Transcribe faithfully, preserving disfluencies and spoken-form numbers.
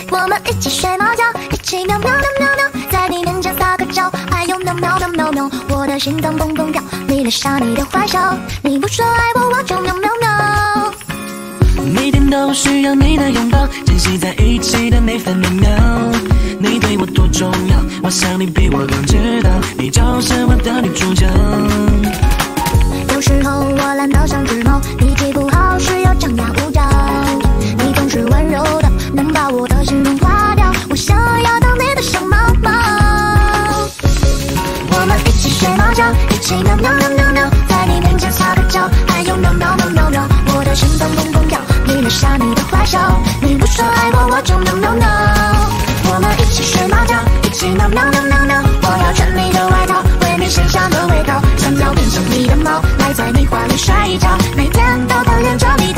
我们一起睡猫觉，一起喵喵喵喵喵，在你面前撒个娇，哎呦喵喵喵喵喵，我的心脏蹦蹦跳，迷恋上你的坏笑，你不说爱我，我就喵喵喵。 每天都需要你的拥抱，珍惜在一起的每分每秒。你对我多重要，我想你比我更知道，你就是我的女主角。 有时候我懒得像只猫，脾气不好时又张牙舞爪，你总是温柔的，能把我的心融化掉。我想要当你的小猫猫，我们一起睡猫觉，一起喵喵喵喵喵，在你面前撒个娇，哎呦喵喵喵喵喵，我的心脏蹦蹦跳，迷恋上你的坏笑，你不说爱我，我就喵喵喵。我们一起睡猫觉，一起喵喵喵喵喵，我要穿你的外套，为你身上的味道，想要变成你的猫，赖在你怀里睡觉，每天都等着你。